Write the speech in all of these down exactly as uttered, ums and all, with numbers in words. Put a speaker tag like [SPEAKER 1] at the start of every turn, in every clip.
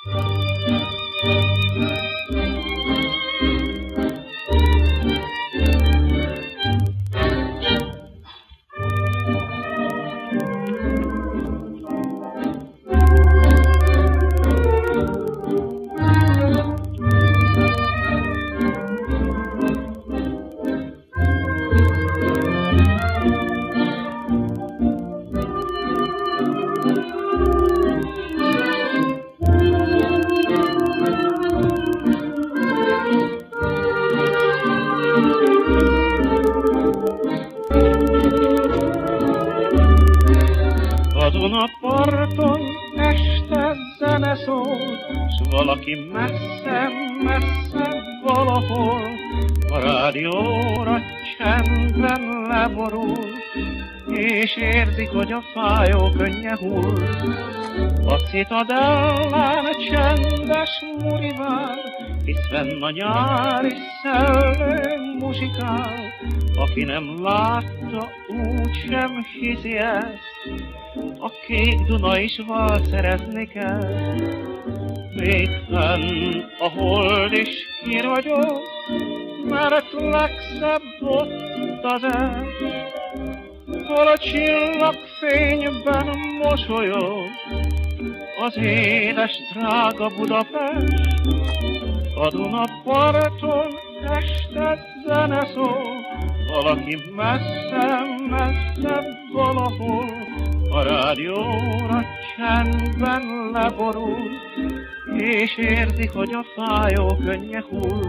[SPEAKER 1] A Dunaparton este zene szól, s valaki messze, messze valahol a rádióra csendben leborul, és érzik, hogy a fájó könnye hull. A Citadellán csendes muri vár, hisz fenn a nyári szellő muzsikál. Aki nem látta, úgy sem hiszi ezt, a kék Duna is valszerezni kell. Még fenn a hold is kiragyog, mert legszebb ott az est, hol a csillagfényben mosolyog az édes drága Budapest. A Dunaparton este zene szól, valaki messze, messze valahol a rádióra csendben leborul, és érzik, hogy a fájó könnye hull.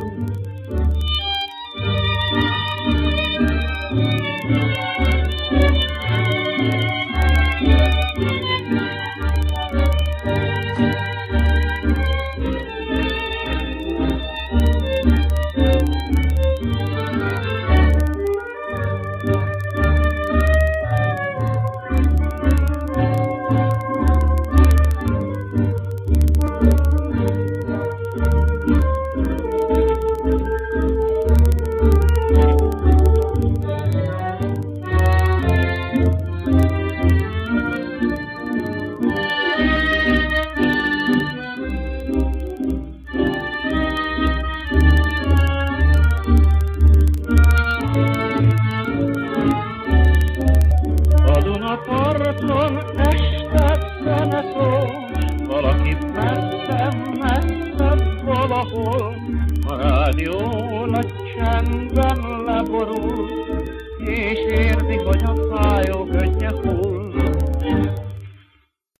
[SPEAKER 1] Dunaparton este zene szól, valaki messze, messze valahol a rádióra csendben leborul, és érzik, hogy a fájó könnye hull.